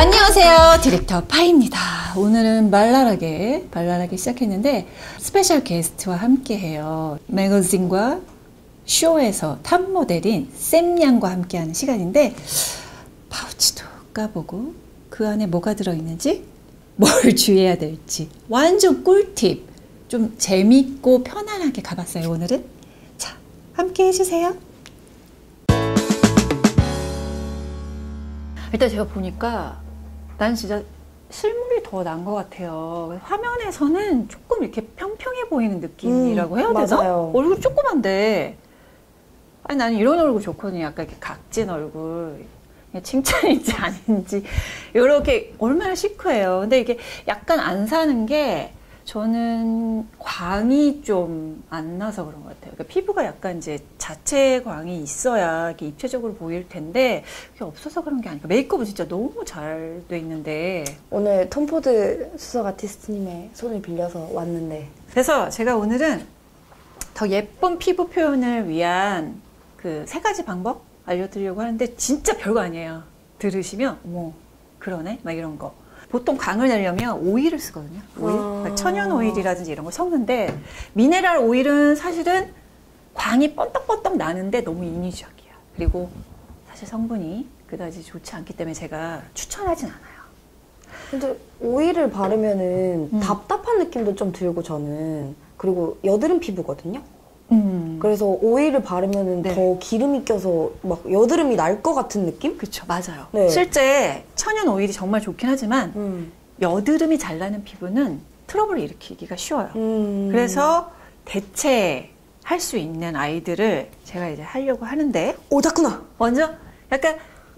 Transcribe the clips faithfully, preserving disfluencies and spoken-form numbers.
안녕하세요, 디렉터 파입니다. 오늘은 발랄하게 발랄하게 시작했는데 스페셜 게스트와 함께 해요. 매거진과 쇼에서 탑 모델인 샘 양과 함께하는 시간인데, 파우치도 까보고 그 안에 뭐가 들어있는지, 뭘 주의해야 될지 완전 꿀팁, 좀 재밌고 편안하게 가봤어요. 오늘은 자, 함께 해주세요. 일단 제가 보니까 난 진짜 실물이 더 나은 것 같아요. 화면에서는 조금 이렇게 평평해 보이는 느낌이라고 음, 해야 되나? 맞아요. 얼굴 조그만데, 아니 나는 이런 얼굴 좋거든요. 약간 이렇게 각진 얼굴. 칭찬인지 아닌지 이렇게 얼마나 시크해요. 근데 이게 약간 안 사는 게, 저는 광이 좀 안 나서 그런 것 같아요. 그러니까 피부가 약간 이제 자체 광이 있어야 이렇게 입체적으로 보일 텐데 그게 없어서 그런 게 아니고, 메이크업은 진짜 너무 잘 돼 있는데. 오늘 톰 포드 수석 아티스트님의 손을 빌려서 왔는데, 그래서 제가 오늘은 더 예쁜 피부 표현을 위한 그 세 가지 방법 알려드리려고 하는데, 진짜 별거 아니에요. 들으시면 어머 그러네 막 이런 거. 보통 광을 내려면 오일을 쓰거든요. 오일, 아... 천연 오일이라든지 이런 거 섞는데, 미네랄 오일은 사실은 광이 뻔떡뻔떡 나는데 너무 인위적이야. 그리고 사실 성분이 그다지 좋지 않기 때문에 제가 추천하진 않아요. 근데 오일을 바르면은 음. 답답한 느낌도 좀 들고, 저는. 그리고 여드름 피부거든요. 음. 그래서 오일을 바르면은 네. 더 기름이 껴서 막 여드름이 날 것 같은 느낌? 그렇죠, 맞아요. 네. 실제 천연 오일이 정말 좋긴 하지만 음. 여드름이 잘 나는 피부는 트러블을 일으키기가 쉬워요. 음. 그래서 대체할 수 있는 아이들을 제가 이제 하려고 하는데, 오다쿠나. 먼저 약간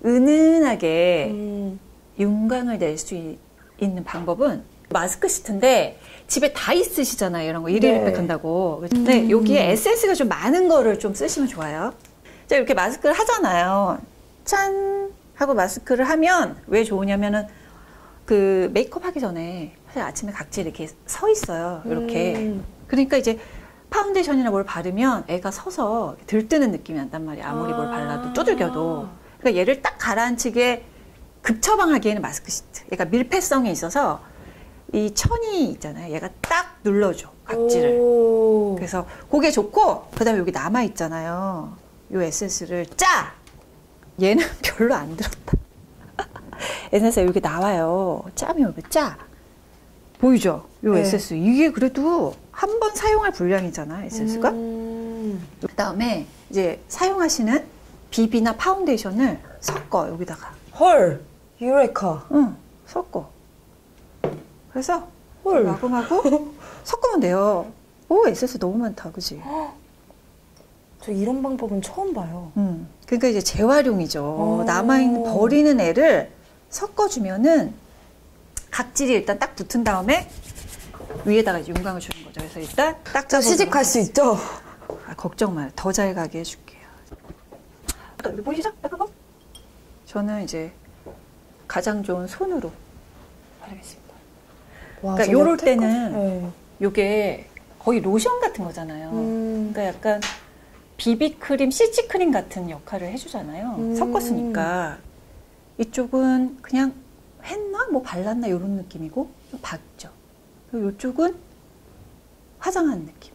은은하게 음. 윤광을 낼 수 있는 방법은 마스크 시트인데, 집에 다 있으시잖아요. 이런 거 일일백 네. 한다고. 근데 음. 여기에 에센스가 좀 많은 거를 좀 쓰시면 좋아요. 자, 이렇게 마스크를 하잖아요. 짠! 하고 마스크를 하면 왜 좋으냐면은, 그 메이크업 하기 전에 사실 아침에 각질 이렇게 서 있어요. 이렇게. 음. 그러니까 이제 파운데이션이나 뭘 바르면 애가 서서 들뜨는 느낌이 난단 말이에요. 아무리 뭘 발라도, 두들겨도. 그러니까 얘를 딱 가라앉히게 급처방하기에는 마스크 시트. 그러니까 밀폐성이 있어서 이 천이 있잖아요. 얘가 딱 눌러줘, 각질을. 오. 그래서 그게 좋고, 그 다음에 여기 남아있잖아요. 요 에센스를 짜! 얘는 별로 안 들었다. 에센스가 여기 나와요. 짜면 여기 짜. 보이죠? 요 네. 에센스. 이게 그래도 한 번 사용할 분량이잖아, 에센스가. 음. 그 다음에 이제 사용하시는 비비나 파운데이션을 섞어, 여기다가. 헐! 유레카. 응, 섞어. 그래서 헐. 마구마구 섞으면 돼요. 오, 에센스 너무 많다, 그지? 저 이런 방법은 처음 봐요. 음, 그러니까 이제 재활용이죠. 남아있는 버리는 애를 섞어주면은 각질이 일단 딱 붙은 다음에 위에다가 이제 윤광을 주는 거죠. 그래서 일단 딱 저 시집 갈 수 있죠? 아, 걱정 마요. 더 잘 가게 해줄게요. 여기 보이시죠? 약간 거? 저는 이제 가장 좋은 손으로 바르겠습니다. 와, 그러니까 요럴 때는 네. 요게 거의 로션 같은 거잖아요. 음. 그러니까 약간 비비크림, 씨씨크림 같은 역할을 해주잖아요. 음. 섞었으니까. 이쪽은 그냥 했나? 뭐 발랐나? 이런 느낌이고, 좀 밝죠. 그리고 이쪽은 화장한 느낌.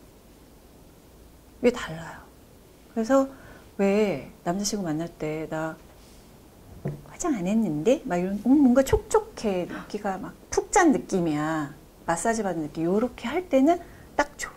이게 달라요. 그래서 왜 남자친구 만날 때 나 화장 안 했는데? 막 이런, 음, 뭔가 촉촉해. 여기가 막 푹 잔 느낌이야. 마사지 받은 느낌. 요렇게 할 때는 딱 좋아.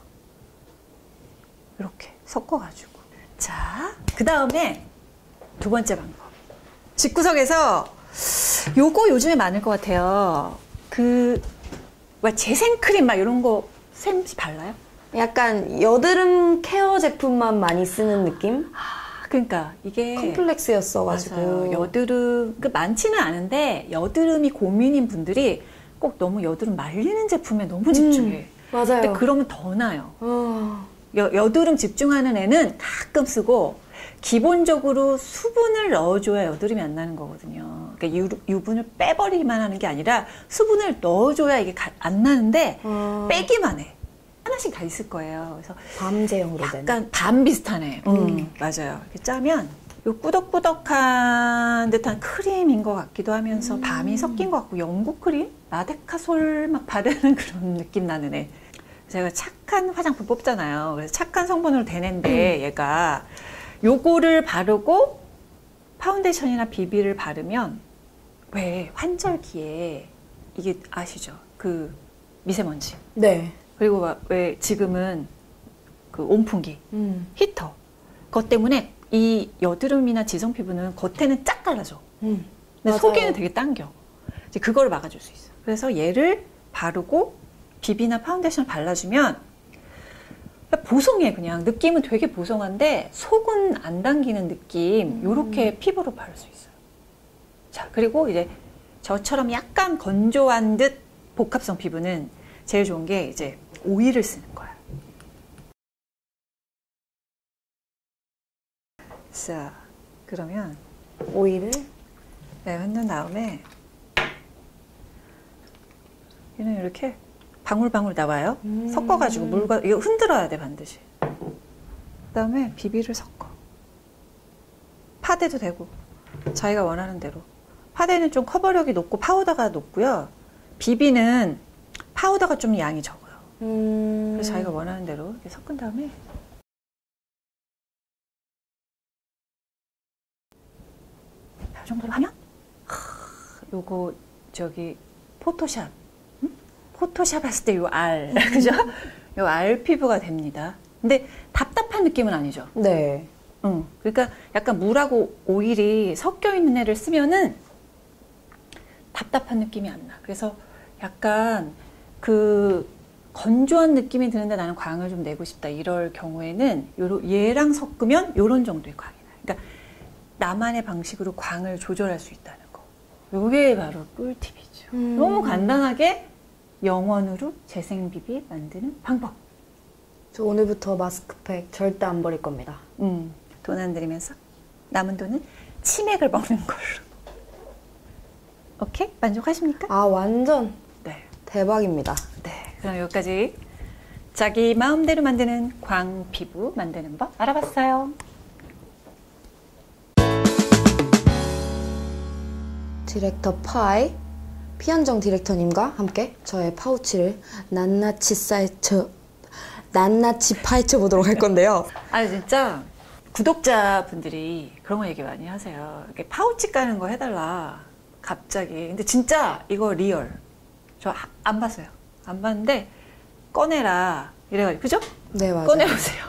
이렇게 섞어가지고. 자, 그 다음에 두 번째 방법. 집구석에서 요거 요즘에 많을 것 같아요. 그, 막 재생크림 막 이런 거 샘 발라요? 약간 여드름 케어 제품만 많이 쓰는 느낌? 아, 그러니까 이게 컴플렉스였어가지고. 맞아요. 여드름, 그 많지는 않은데 여드름이 고민인 분들이 꼭 너무 여드름 말리는 제품에 너무 집중해. 음, 맞아요. 근데 그러면 더 나요. 어... 여, 여드름 집중하는 애는 가끔 쓰고, 기본적으로 수분을 넣어줘야 여드름이 안 나는 거거든요. 그러니까 유, 유분을 빼버리기만 하는 게 아니라 수분을 넣어줘야 이게 가, 안 나는데 어... 빼기만 해. 하나씩 다 있을 거예요. 그래서 밤 제형으로 약간 된. 밤 비슷하네. 음. 음, 맞아요. 이렇게 짜면 요 꾸덕꾸덕한 듯한 크림인 것 같기도 하면서 음. 밤이 섞인 것 같고 영국 크림? 라데카솔 막 바르는 그런 느낌 나는 애. 제가 착한 화장품 뽑잖아요. 그래서 착한 성분으로 되는데 음. 얘가 요거를 바르고 파운데이션이나 비비를 바르면 왜 환절기에 이게 아시죠? 그 미세먼지. 네. 그리고 왜 지금은 그 온풍기, 음. 히터. 그것 때문에 이 여드름이나 지성 피부는 겉에는 쫙 갈라져. 음. 근데 맞아요. 속에는 되게 당겨. 이제 그걸 막아줄 수 있어. 그래서 얘를 바르고 비비나 파운데이션 발라주면 보송해. 그냥 느낌은 되게 보송한데 속은 안 당기는 느낌. 요렇게 음. 피부로 바를 수 있어요. 자, 그리고 이제 저처럼 약간 건조한 듯 복합성 피부는 제일 좋은 게 이제 오일을 쓰는 거야. 자, 그러면 오일을 네, 흔든 다음에 얘는 이렇게 방울방울 나와요. 음. 섞어가지고 물과 이거 흔들어야 돼 반드시. 그다음에 비비를 섞어. 파데도 되고 자기가 원하는 대로. 파데는 좀 커버력이 높고 파우더가 높고요. 비비는 파우더가 좀 양이 적어요. 음. 그래서 자기가 원하는 대로 이렇게 섞은 다음에 이 정도로 하면 하, 요거 저기 포토샵 응? 포토샵 했을 때 요 알 그죠? 요 알 피부가 됩니다. 근데 답답한 느낌은 아니죠. 네. 응. 그러니까 약간 물하고 오일이 섞여 있는 애를 쓰면은 답답한 느낌이 안 나. 그래서 약간 그 건조한 느낌이 드는데 나는 광을 좀 내고 싶다 이럴 경우에는 요러, 얘랑 섞으면 요런 정도의 광이 나요. 그러니까 나만의 방식으로 광을 조절할 수 있다는 거. 요게 바로 꿀팁이죠. 음. 너무 간단하게 영원으로 재생 비비 만드는 방법. 저 오늘부터 마스크팩 절대 안 버릴 겁니다. 음, 돈 안 들이면서 남은 돈은 치맥을 먹는 걸로. 오케이? 만족하십니까? 아, 완전 네. 대박입니다. 네, 그럼 여기까지 자기 마음대로 만드는 광 피부 만드는 법 알아봤어요. 디렉터 파이 피한정 디렉터님과 함께 저의 파우치를 낱낱이 쌓여 낱낱이 파헤쳐 보도록 할 건데요. 아 진짜 구독자분들이 그런 거 얘기 많이 하세요. 이렇게 파우치 까는 거 해달라. 갑자기. 근데 진짜 이거 리얼. 저 안 봤어요. 안 봤는데 꺼내라 이래가지고 그죠? 네 맞아요. 꺼내보세요.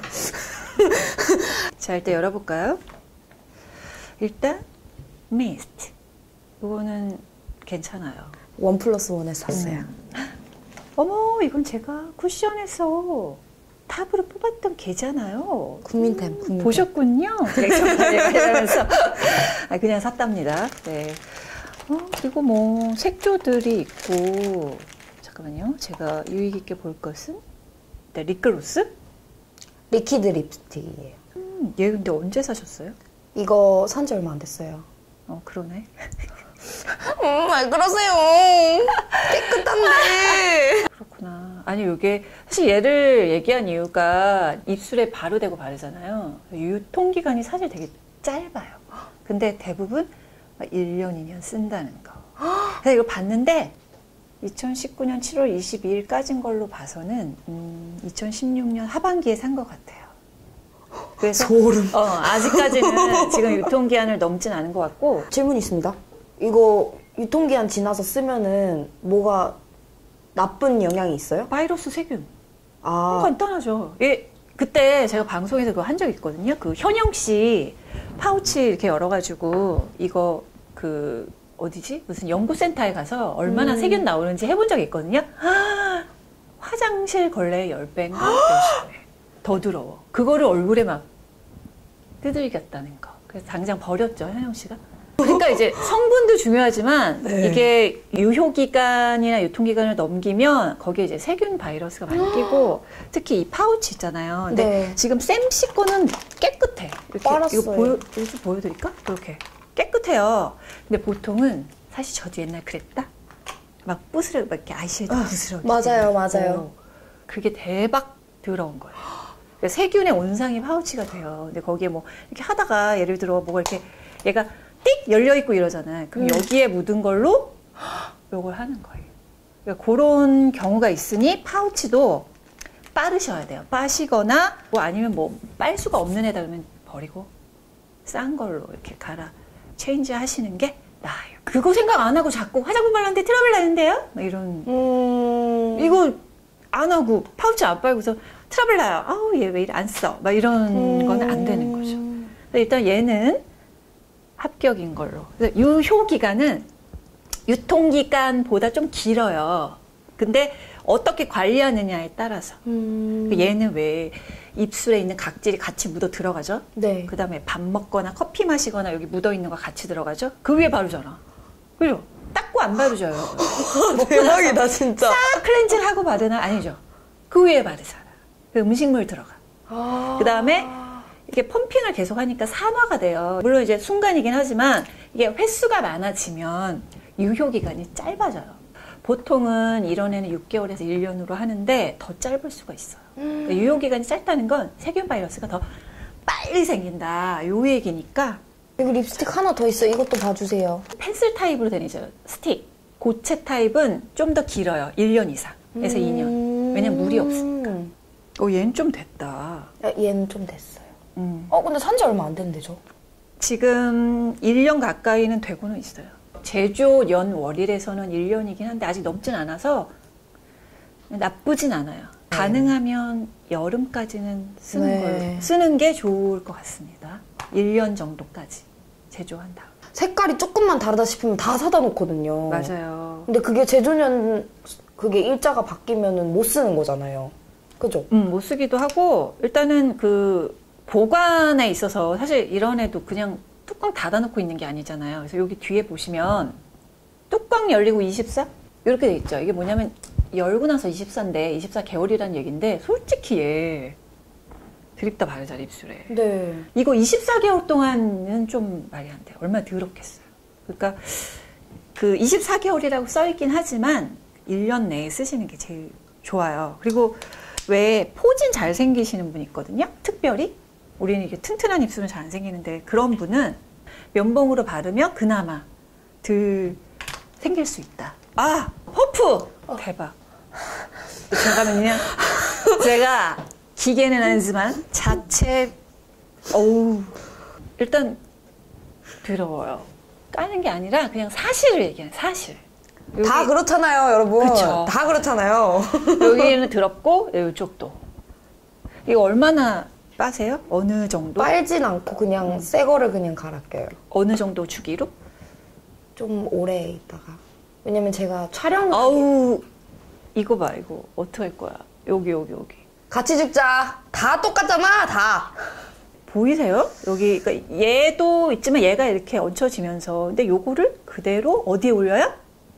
자 일단 열어볼까요? 일단 미스트. 이거는 괜찮아요. 원 플러스 원에서 샀어요. 음. 어머 이건 제가 쿠션에서 탑으로 뽑았던 개잖아요. 국민템. 음, 국민템. 보셨군요. 이러면서 아, 그냥 샀답니다. 네. 어, 그리고 뭐 색조들이 있고 잠깐만요. 제가 유익 있게 볼 것은 네, 립글로스? 리퀴드 립스틱이에요. 음, 얘 근데 언제 사셨어요? 이거 산지 얼마 안 됐어요. 어 그러네. 음, 왜 그러세요? 깨끗한데. 그렇구나. 아니 이게 사실 얘를 얘기한 이유가 입술에 바로 대고 바르잖아요. 유통기간이 사실 되게 짧아요. 근데 대부분 일 년, 이 년 쓴다는 거. 그래서 이거 봤는데 이천십구 년 칠월 이십이일까지인 걸로 봐서는 음, 이천십육 년 하반기에 산 것 같아요. 그래서 소름. 어, 아직까지는 지금 유통기한을 넘진 않은 것 같고. 질문 있습니다. 이거 유통기한 지나서 쓰면은 뭐가 나쁜 영향이 있어요? 바이러스 세균. 아. 간단하죠. 예, 그때 제가 방송에서 그거 한 적 있거든요. 그 현영 씨 파우치 이렇게 열어가지고 이거 그 어디지? 무슨 연구센터에 가서 얼마나 음. 세균 나오는지 해본 적이 있거든요. 아, 화장실 걸레 열 배인가 몇십 배. 더 더러워. 그거를 얼굴에 막 두들겼다는 거. 그래서 당장 버렸죠, 현영 씨가. 그러니까 이제 성분도 중요하지만 네. 이게 유효기간이나 유통기간을 넘기면 거기에 이제 세균 바이러스가 많이 끼고 특히 이 파우치 있잖아요. 근데 네. 지금 쌤씨 거는 깨끗해. 이렇게 빨았어요. 이거 보여, 이거 보여드릴까? 이렇게 깨끗해요. 근데 보통은 사실 저도 옛날 그랬다. 막 부스러 막 이렇게 아이섀도우 부스러기. 맞아요, 맞아요. 어, 그게 대박 더러운 거예요. 세균의 온상이 파우치가 돼요. 근데 거기에 뭐 이렇게 하다가 예를 들어 뭐가 이렇게 얘가 띡 열려있고 이러잖아요. 그럼 음. 여기에 묻은 걸로 요걸 하는 거예요. 그러니까 그런 경우가 있으니 파우치도 빠르셔야 돼요. 빠시거나 뭐 아니면 뭐 빨 수가 없는 애다 그러면 버리고 싼 걸로 이렇게 갈아 체인지 하시는 게 나아요. 그거 생각 안 하고 자꾸 화장품 발랐는데 트러블 나는데요? 이런 음... 이거 안 하고 파우치 안 빨고서 트러블 나요. 아우 얘 왜 이래 안 써? 막 이런 음... 거는 안 되는 거죠. 일단 얘는 합격인 걸로. 유효 기간은 유통기간보다 좀 길어요. 근데 어떻게 관리하느냐에 따라서. 음... 얘는 왜 입술에 있는 각질이 같이 묻어 들어가죠? 네. 그 다음에 밥 먹거나 커피 마시거나 여기 묻어 있는 거 같이 들어가죠? 그 위에 바르잖아. 그죠? 닦고 안 바르져요. 대박이다, 진짜. 싹 클렌징 하고 바르나? 아니죠. 그 위에 바르잖아. 그 음식물 들어가. 아... 그 다음에 이게 펌핑을 계속 하니까 산화가 돼요. 물론 이제 순간이긴 하지만 이게 횟수가 많아지면 유효기간이 짧아져요. 보통은 이런 애는 육 개월에서 일 년으로 하는데 더 짧을 수가 있어요. 음. 그러니까 유효기간이 짧다는 건 세균 바이러스가 더 빨리 생긴다. 요 얘기니까. 여기 립스틱 하나 더 있어요. 이것도 봐주세요. 펜슬 타입으로 되죠. 스틱. 고체 타입은 좀 더 길어요. 일 년 이상에서 음. 이 년. 왜냐면 물이 없으니까. 어, 얘는 좀 됐다. 야, 얘는 좀 됐어요. 음. 어, 근데 산지 얼마 안 됐는데죠? 지금 일 년 가까이는 되고는 있어요. 제조 연 월일에서는 일 년이긴 한데 아직 넘진 않아서 나쁘진 않아요. 네. 가능하면 여름까지는 쓰는 네. 걸 쓰는 게 좋을 것 같습니다. 일 년 정도까지 제조한다. 색깔이 조금만 다르다 싶으면 다 사다 놓거든요. 맞아요. 근데 그게 제조년 그게 일자가 바뀌면은 못 쓰는 거잖아요. 그죠? 음, 못 쓰기도 하고 일단은 그 보관에 있어서 사실 이런 애도 그냥 뚜껑 닫아놓고 있는 게 아니잖아요. 그래서 여기 뒤에 보시면 뚜껑 열리고 이십사? 이렇게 돼 있죠. 이게 뭐냐면 열고 나서 이십사인데 이십사 개월이라는 얘기인데 솔직히 얘 드립다 바르자 입술에. 네. 이거 이십사 개월 동안은 좀 말이 안 돼요. 얼마나 더럽겠어요. 그러니까 그 이십사 개월이라고 써있긴 하지만 일 년 내에 쓰시는 게 제일 좋아요. 그리고 왜 포진 잘 생기시는 분 있거든요. 특별히. 우리는 이게 튼튼한 입술은 잘 안 생기는데 그런 분은 면봉으로 바르면 그나마 덜 생길 수 있다. 아! 퍼프! 어. 대박. 잠깐만요. 제가 기계는 아니지만 자체 어우 일단 더러워요. 까는 게 아니라 그냥 사실을 얘기해요. 사실. 여기, 다 그렇잖아요, 여러분. 그쵸. 다 그렇잖아요. 여기는 더럽고 이쪽도. 이거 얼마나 빠세요? 어느 정도? 빨진 않고 그냥 음. 새 거를 그냥 갈아 껴요. 어느 정도 주기로? 좀 오래 있다가. 왜냐면 제가 촬영. 아우 이거 봐 이거 어떻게 할 거야? 여기 여기 여기. 같이 죽자. 다 똑같잖아 다. 보이세요? 여기 그러니까 얘도 있지만 얘가 이렇게 얹혀지면서 근데 요거를 그대로 어디에 올려요?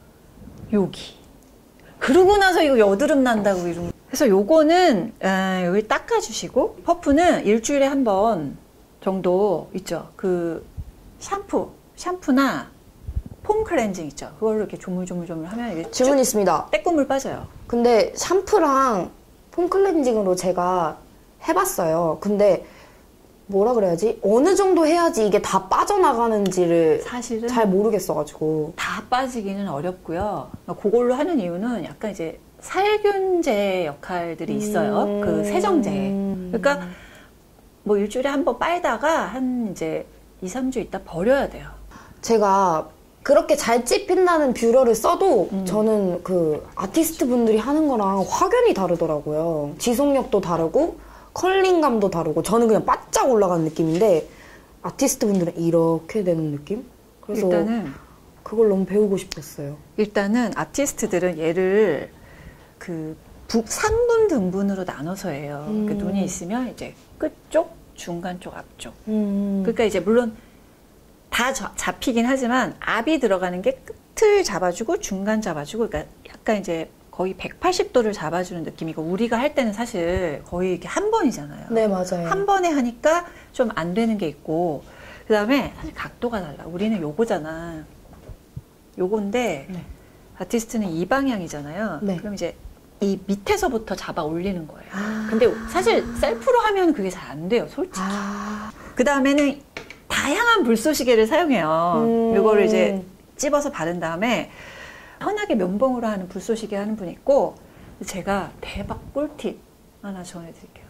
여기. 그러고 나서 이거 여드름 난다고 이러면. 그래서 요거는 아, 여기 닦아주시고 퍼프는 일주일에 한 번 정도 있죠. 그 샴푸, 샴푸나 폼 클렌징 있죠. 그걸로 이렇게 조물조물조물 하면 질문 있습니다. 때꾸물 빠져요. 근데 샴푸랑 폼 클렌징으로 제가 해봤어요. 근데 뭐라 그래야지? 어느 정도 해야지 이게 다 빠져나가는지를 사실은 잘 모르겠어가지고. 다 빠지기는 어렵고요. 그걸로 하는 이유는 약간 이제 살균제 역할들이 있어요. 음... 그 세정제. 그러니까 뭐 일주일에 한 번 빨다가 한 이제 이, 삼 주 있다 버려야 돼요. 제가 그렇게 잘 찝힌다는 뷰러를 써도 음. 저는 그 아티스트 분들이 하는 거랑 확연히 다르더라고요. 지속력도 다르고 컬링감도 다르고 저는 그냥 바짝 올라가는 느낌인데 아티스트 분들은 이렇게 되는 느낌? 그래서 일단은 그걸 너무 배우고 싶었어요. 일단은 아티스트들은 얘를 그 상분 등분으로 나눠서 해요. 음. 그 눈이 있으면 이제 끝쪽, 중간 쪽, 앞쪽. 음. 그러니까 이제 물론 다 잡히긴 하지만 앞이 들어가는 게 끝을 잡아주고 중간 잡아주고 그러니까 약간 이제 거의 백팔십 도를 잡아주는 느낌이고 우리가 할 때는 사실 거의 이렇게 한 번이잖아요. 네, 맞아요. 한 번에 하니까 좀 안 되는 게 있고 그 다음에 사실 각도가 달라. 우리는 요거잖아. 요건데 네. 아티스트는 이 방향이잖아요. 네. 그럼 이제 이 밑에서부터 잡아 올리는 거예요. 아. 근데 사실 셀프로 하면 그게 잘 안 돼요, 솔직히. 아. 그 다음에는 다양한 불쏘시개를 사용해요. 음. 이거를 이제 찝어서 바른 다음에 편하게 면봉으로 하는 불쏘시개 하는 분이 있고, 제가 대박 꿀팁 하나 전해드릴게요.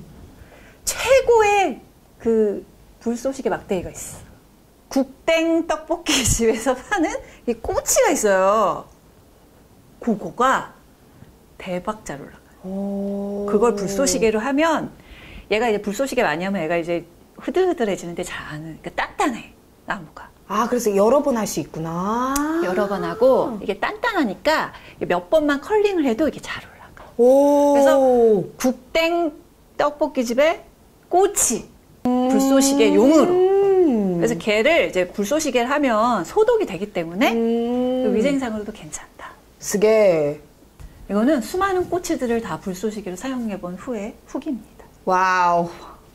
최고의 그 불쏘시개 막대기가 있어. 국땡 떡볶이 집에서 파는 이 꼬치가 있어요. 그거가 대박 잘 올라가요. 그걸 불쏘시개로 하면 얘가 이제 불쏘시개 많이 하면 얘가 이제 흐들흐들해지는데 잘 안, 그러니까 단단해, 나무가. 아, 그래서 여러 번 할 수 있구나. 여러 번 하고 이게 단단하니까 몇 번만 컬링을 해도 이게 잘 올라가. 오. 그래서 국땡 떡볶이 집에 꼬치 불쏘시개 용으로. 음. 그래서 걔를 이제 불쏘시개를 하면 소독이 되기 때문에 음. 위생상으로도 괜찮다. 쓰게. 이거는 수많은 꼬치들을 다 불쏘시개로 사용해 본 후에 후기입니다. 와우.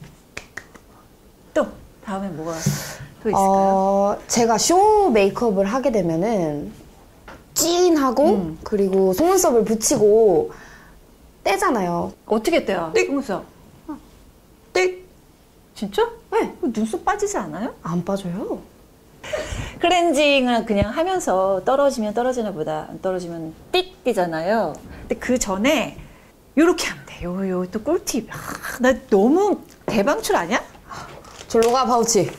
또 다음에 뭐가 또 있을까요? 어, 제가 쇼 메이크업을 하게 되면은 찐하고 음. 그리고 속눈썹을 붙이고 떼잖아요. 어떻게 떼요? 네. 속눈썹. 떼. 진짜? 네. 눈썹 빠지지 않아요? 안 빠져요. 클렌징을 그냥 하면서 떨어지면 떨어지나 보다 안 떨어지면 띡 띄잖아요. 근데 그 전에 요렇게 하면 돼. 요, 요, 또 꿀팁. 아, 나 너무 대방출 아니야? 절로 가, 파우치.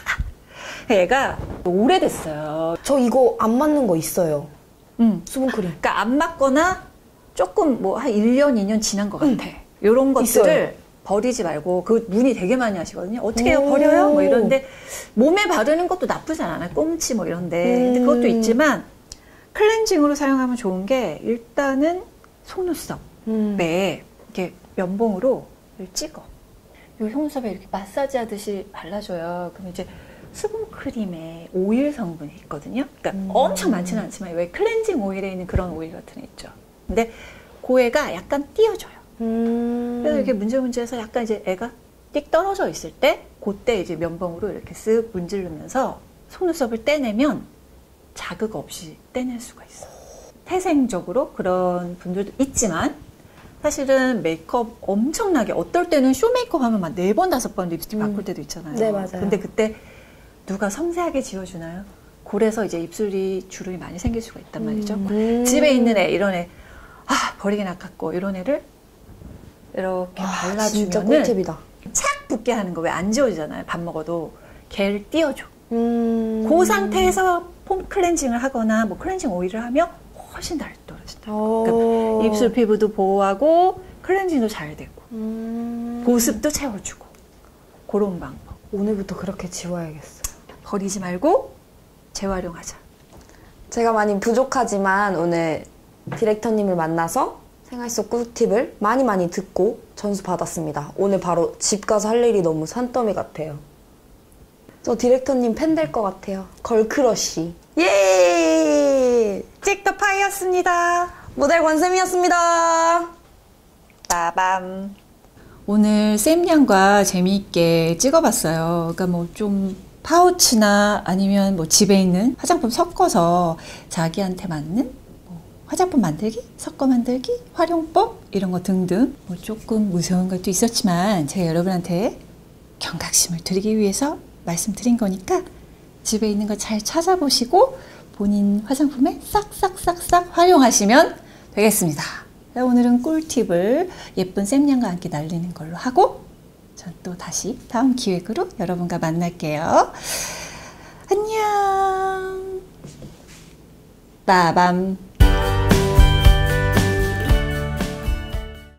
얘가 오래됐어요. 저 이거 안 맞는 거 있어요. 음. 수분크림. 그러니까 안 맞거나 조금 뭐 한 일 년, 이 년 지난 것 같아. 요런 것들을 있어요. 버리지 말고, 그 문의 되게 많이 하시거든요. 어떻게 해요? 버려요? 뭐 이런데 몸에 바르는 것도 나쁘지 않아요. 꽁치 뭐 이런데. 근데 음. 그것도 있지만 클렌징으로 사용하면 좋은 게 일단은 속눈썹에 음. 이렇게 면봉으로 찍어. 요 속눈썹에 이렇게 마사지 하듯이 발라줘요. 그럼 이제 수분크림에 오일 성분이 있거든요. 그러니까 음. 엄청 많지는 않지만 왜 클렌징 오일에 있는 그런 오일 같은 애 있죠. 근데 그 애가 약간 띄어줘요. 음. 그래서 이렇게 문질문질해서 약간 이제 애가 띡 떨어져 있을 때 그때 이제 면봉으로 이렇게 쓱 문지르면서 속눈썹을 떼내면 자극 없이 떼낼 수가 있어요. 태생적으로 그런 분들도 있지만 사실은 메이크업 엄청나게, 어떨 때는 쇼 메이크업 하면 막 네 번, 다섯 번 립스틱 바꿀 때도 있잖아요. 네, 맞아요. 근데 그때 누가 섬세하게 지워주나요? 그래서 이제 입술이 주름이 많이 생길 수가 있단 말이죠. 음. 집에 있는 애, 이런 애, 아, 버리긴 아깝고, 이런 애를 이렇게 와, 진짜 발라주면은 꿀팁이다. 착 붙게 하는 거 왜 안 지워지잖아요. 밥 먹어도 걔를 띄워줘. 음. 그 상태에서 폼 클렌징을 하거나 뭐 클렌징 오일을 하면 훨씬 잘 떨어진다. 그러니까 입술 피부도 보호하고 클렌징도 잘 되고 음. 보습도 채워주고 그런 방법. 오늘부터 그렇게 지워야겠어요. 버리지 말고 재활용하자. 제가 많이 부족하지만 오늘 디렉터님을 만나서 생활 속 꿀팁을 많이 많이 듣고 전수 받았습니다. 오늘 바로 집 가서 할 일이 너무 산더미 같아요. 저 디렉터님 팬 될 것 같아요. 걸크러쉬. 예! 찍더 파이였습니다. 모델 권쌤이었습니다. 빠밤. 오늘 쌤양과 재미있게 찍어봤어요. 그러니까 뭐 좀 파우치나 아니면 뭐 집에 있는 화장품 섞어서 자기한테 맞는 뭐 화장품 만들기, 섞어 만들기, 활용법 이런 거 등등 뭐 조금 무서운 것도 있었지만 제가 여러분한테 경각심을 드리기 위해서 말씀드린 거니까 집에 있는 거 잘 찾아보시고 본인 화장품에 싹싹싹싹 활용하시면 되겠습니다. 오늘은 꿀팁을 예쁜 쌤양과 함께 날리는 걸로 하고 전 또 다시 다음 기획으로 여러분과 만날게요. 안녕. 빠밤.